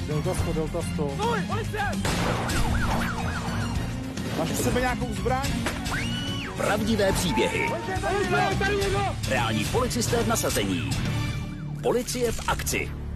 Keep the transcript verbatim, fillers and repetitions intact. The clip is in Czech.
Delta sto, Delta sto. Máš u sebe nějakou zbraň? Pravdivé příběhy. Reální policisté v nasazení. Policie v akci.